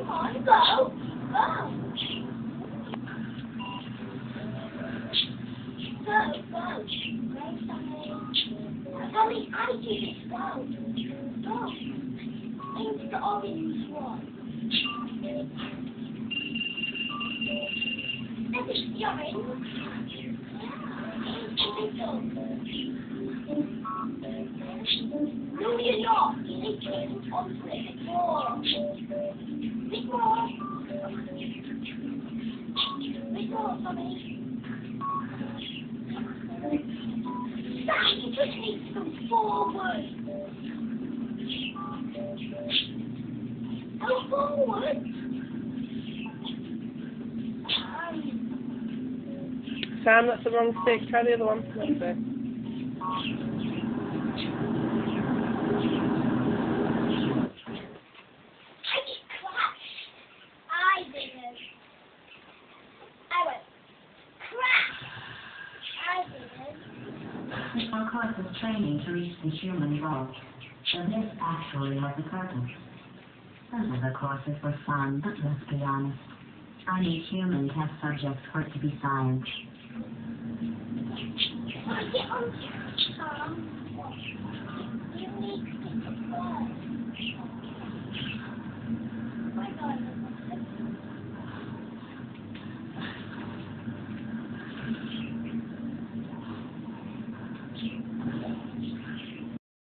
Come on, go. Go. Go, go. Go, Tommy, I do this. Go. Go. Into the orange one. This is the orange. No, you're not. You need to get onto it a bit more. Bit more. Bit more, Tommy. Sam, you just need to come forward. Go forward. Sam, that's the wrong stick. Try the other one. That's it. I just crashed. I didn't. I went crash. I didn't. This one causes training to reach the human goal. So this actually was the purpose. Some of the courses were fun, but let's be honest. I need human test subjects for it to be science. I get on, you need to get the